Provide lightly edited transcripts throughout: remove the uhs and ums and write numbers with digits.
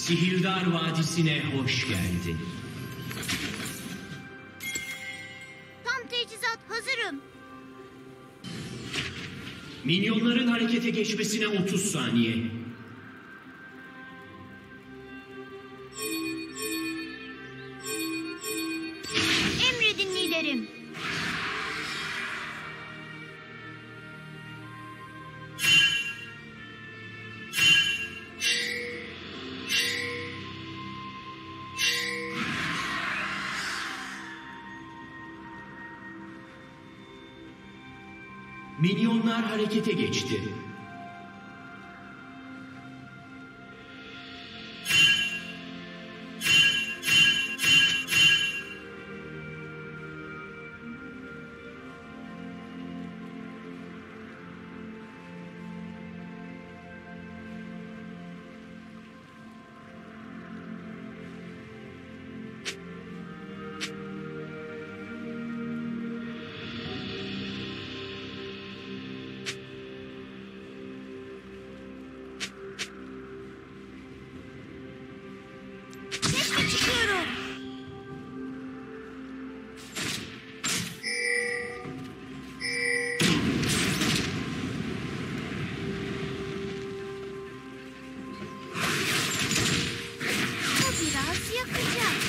Sihirdar Vadisi'ne hoş geldin. Tam teçhizat, hazırım. Minyonların harekete geçmesine 30 saniye. Emredin liderim. Minyonlar harekete geçti. Keşke çıkıyorum. Bu biraz yakacak.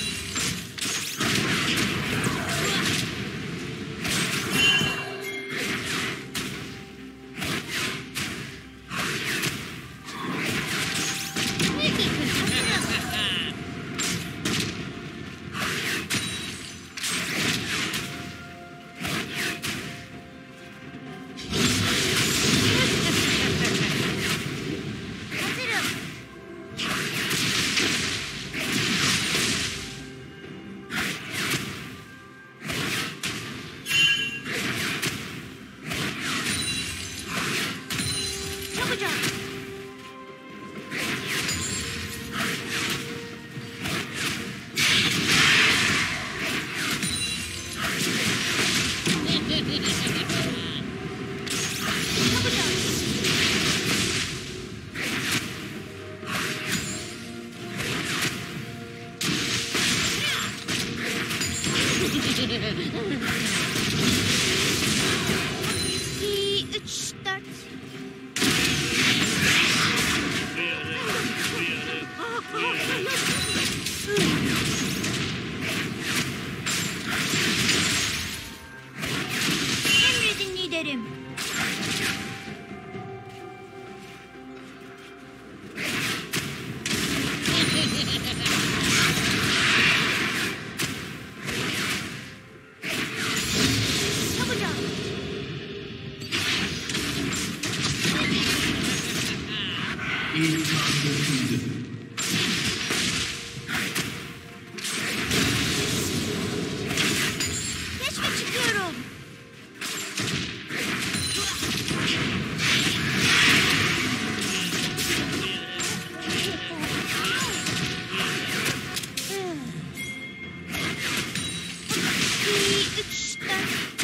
Hazırım. Çabucak. Çabucak. İki, üç, dört. Emredin liderim. Çabucak. İlk kan döküldü. Keşke çıkıyorum. İki, üç, dört.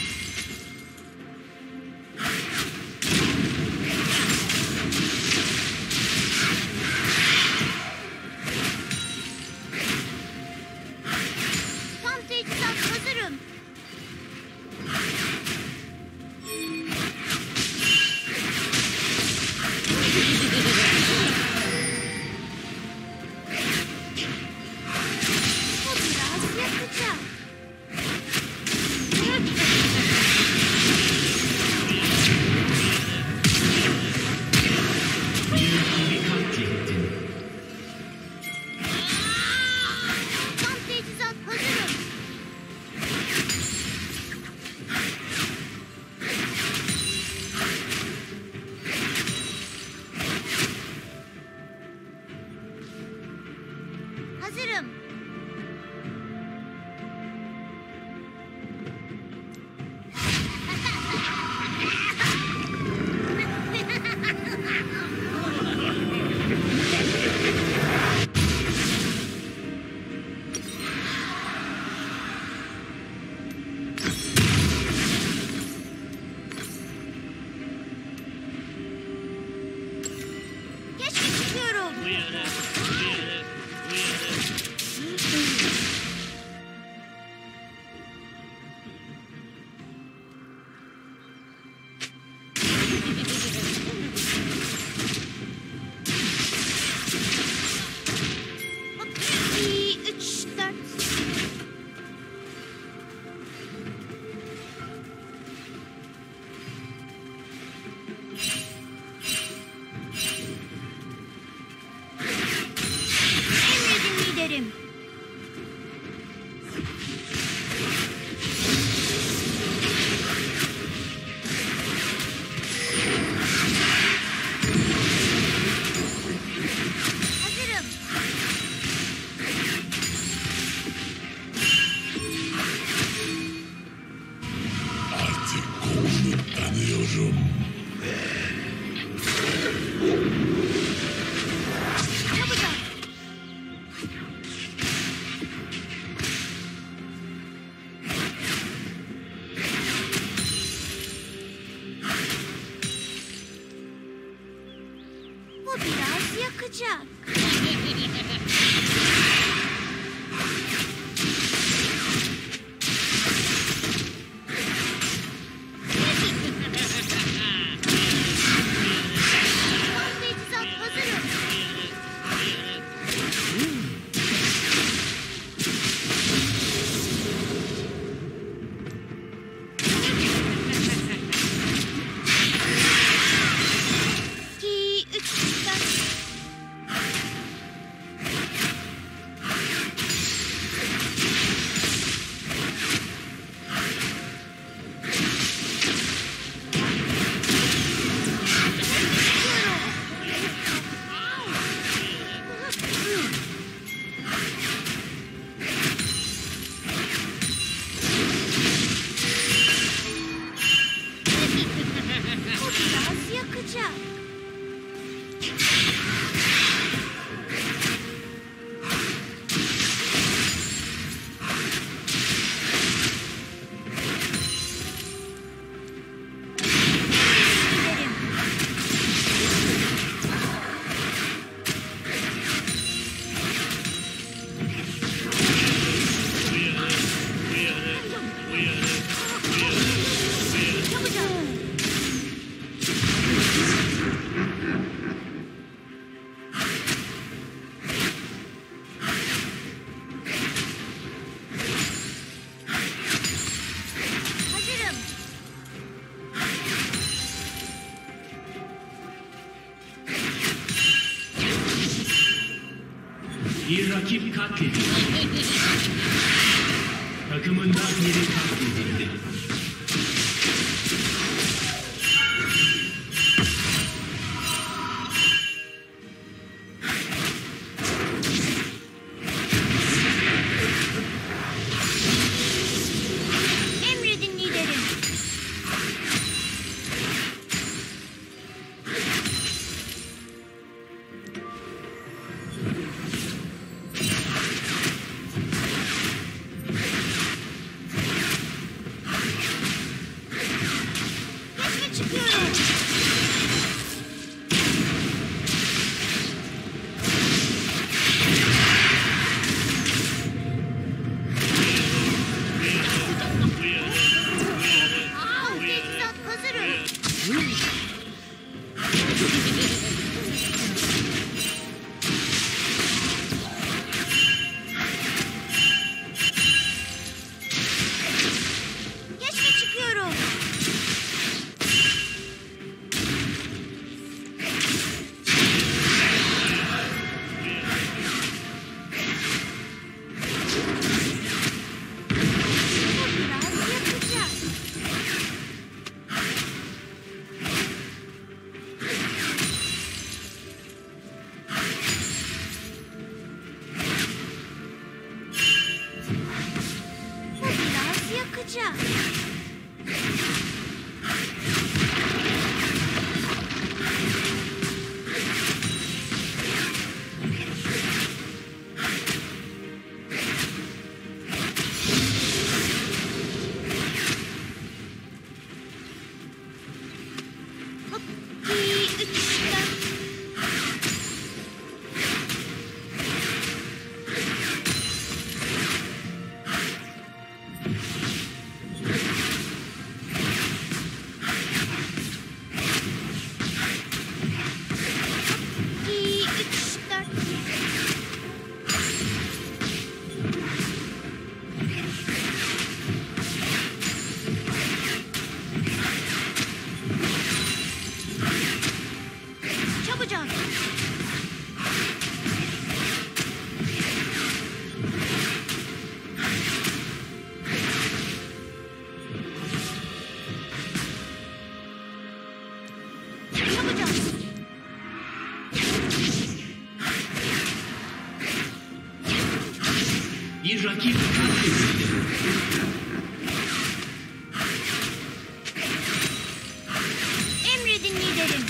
Tam teçhizat, hazırım. Bu biraz yakacak. Bir ekibi katlettin. Tam teçhizat, hazırım. Hazırım. Keşke çıkıyorum. yakacak. Tam teçhizat hazırım. İki, üç, dört. Bu biraz yakacak. Yapacağım. Hazırım. Bir rakip katledildi. Takımından biri katledildi. Emredin liderim. Geçme çıkıyorum. Tam teçhizat hazırım. Geçme çıkıyorum. Bu biraz yakacak. Bu biraz yakacak. Hop, iki, üç, dört. İki, üç, dört. Çabucak. Çabucak. Bir rakip katledildi. Emredin liderim.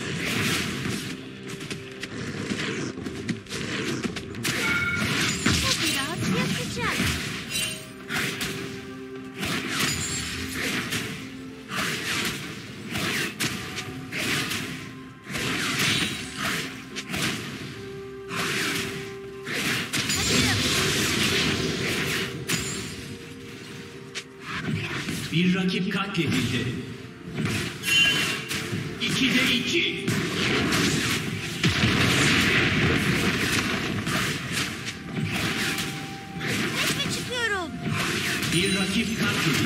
Bu Bir rakip katledildi. 2'de 2. Resme çıkıyorum. Bir rakip katledildi.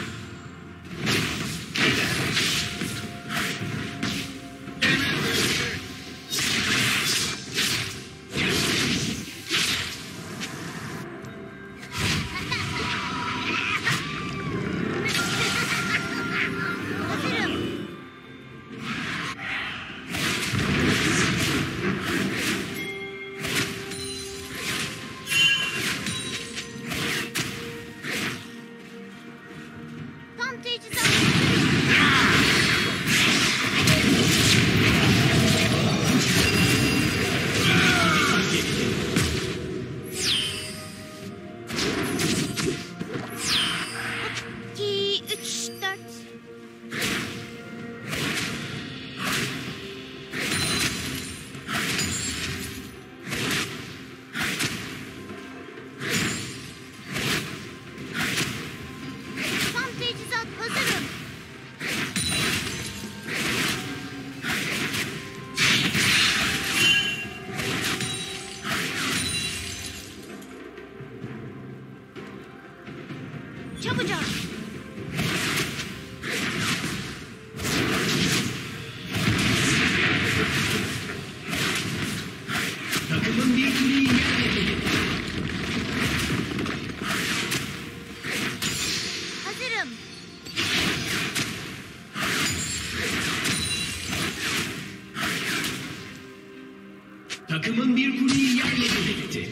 Hazırım. Tam teçhizat. Katledildi. 2, 3, 4. Tam teçhizat hazırım. Çabucak. Takımın bir kuleyi yerle bir etti. Hazırım. Takımın bir kuleyi yerle bir etti.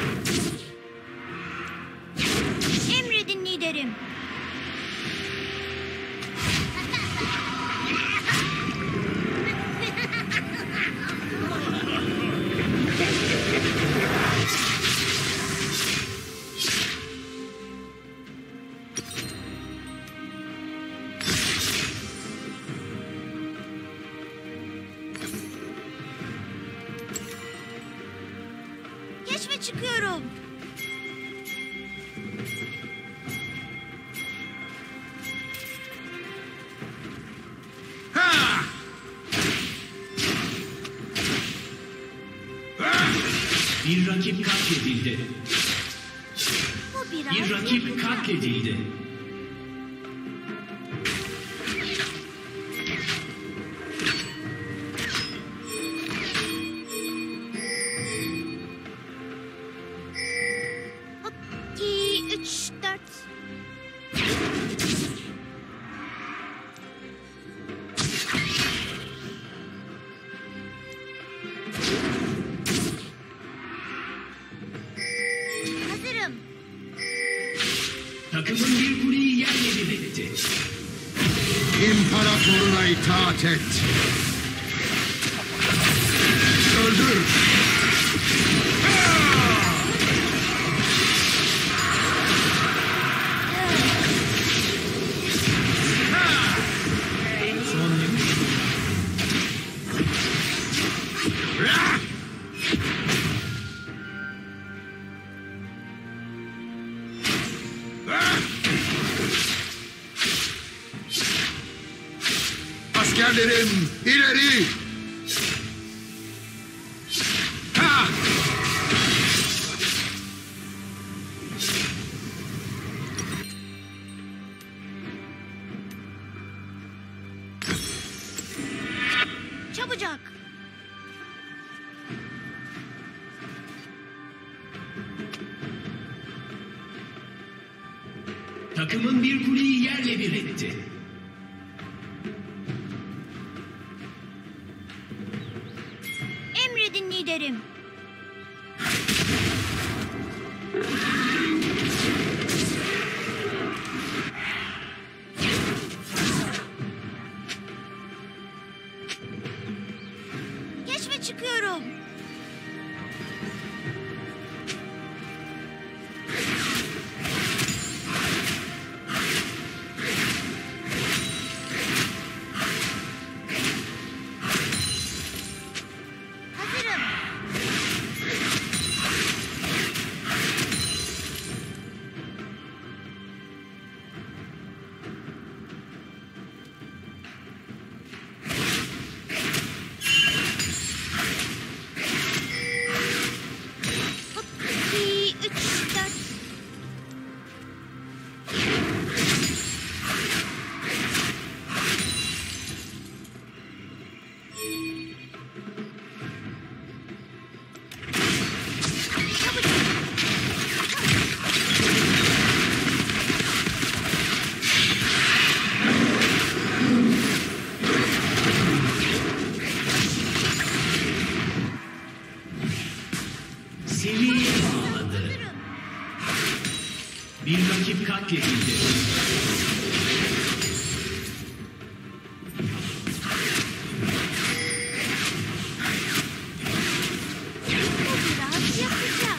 Emredin liderim. Keşfe çıkıyorum. Bir rakip katledildi. Bu biraz Bir rakip yakın. katledildi. Hop, 2, 3, 4. Hazırım. Takımın bir kuleyi yerle bir etti. İmparatoruna itaat et. Öldür. Askerlerim ileri. Ha! Çabucak. Takımın bir kuleyi yerle bir etti. Emredin liderim. Keşfe çıkıyorum. Bir rakip katledildi. Bu biraz yakacak.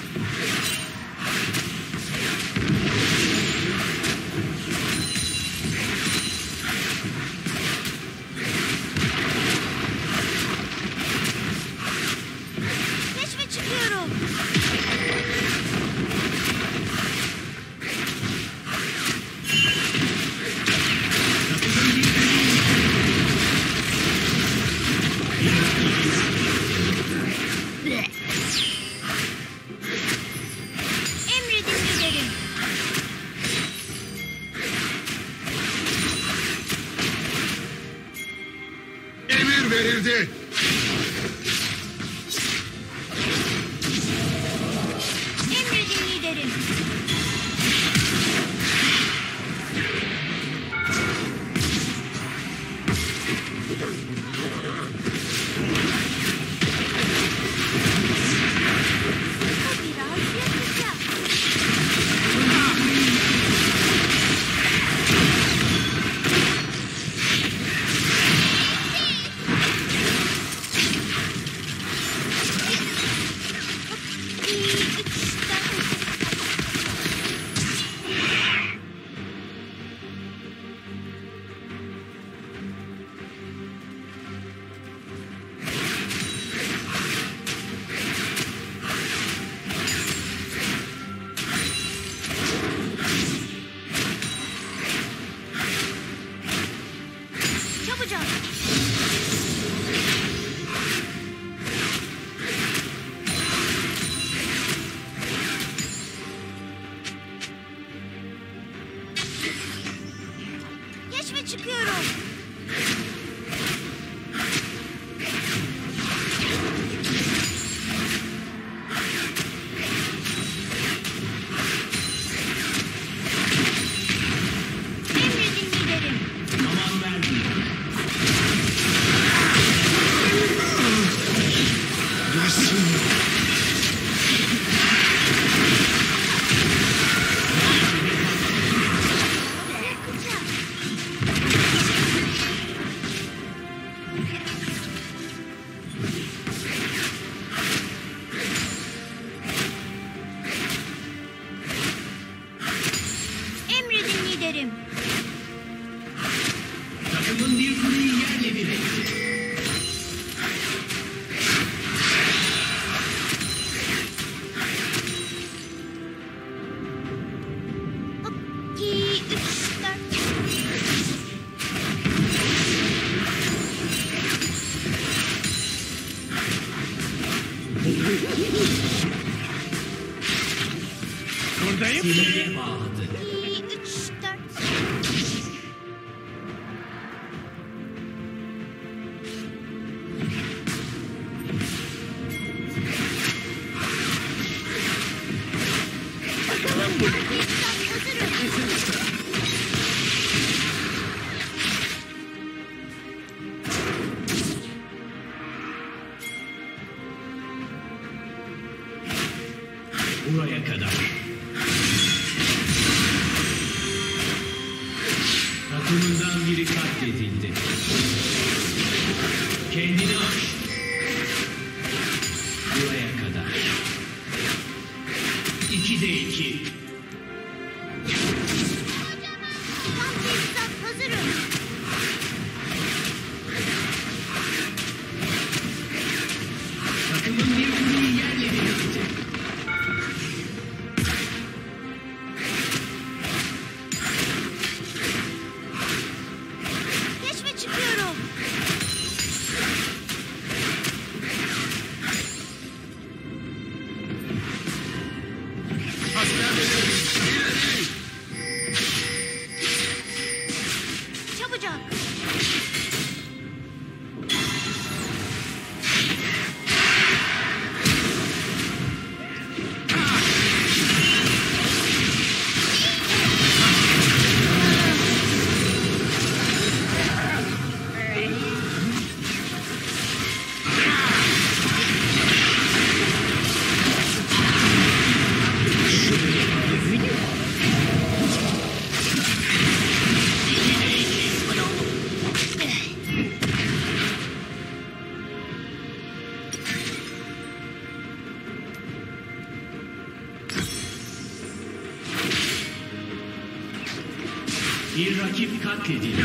Keşfe çıkıyorum. Emredin liderim. Emir verildi. Emredin liderim. Bu biraz yakacak. İki, üç, dört. Çabucak. Keşfe çıkıyorum. Emredin liderim. Aman verdim. Nasıl? Yakacak. Emredin liderim. Takımın bir kuleyi yerle bir etti. Hop, iki, üç, dört. Kuleye bağladı. İki, üç, dört. Hazırım. Buraya kadar. Takımından biri katledildi. Kendini aş. Buraya kadar. 2'de 2. Tam tesisat hazırım. Takımın bir kuleyi yerle bir etti. Keşfe çıkıyorum. Bir rakip katledildi.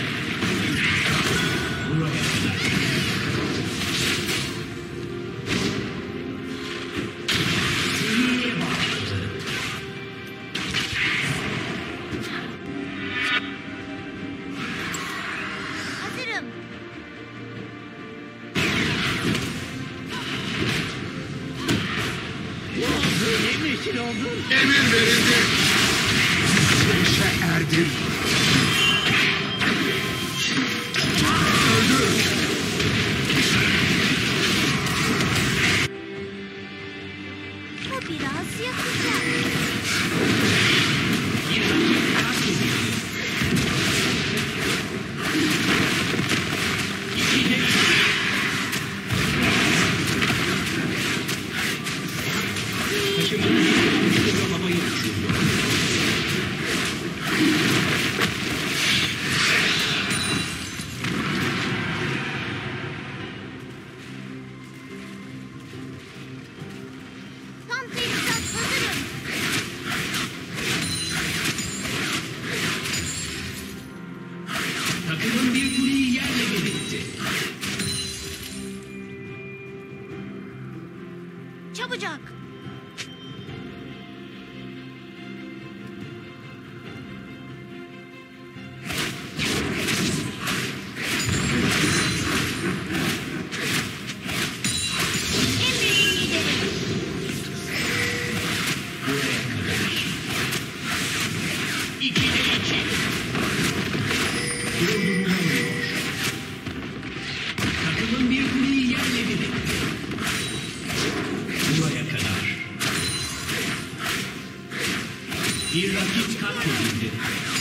Buraya kadar. Seriye başladı. Hazırım. Böyle mi işin oldu? Emir verildi. Yükselişe erdim. Öldür. Bu biraz yakacak. Bir rakip katledildi. İki de iki. Takımın bir havayı uçurdu. Tam teçhizat hazırım. Takımın bir kuleyi yerle bir etti. Çabucak. Emredin liderim. Buraya kadar. İki de iki. Durdurulamıyor. Takımın bir kuleyi yerle bir etti. Buraya kadar. Bir rakip katledildi.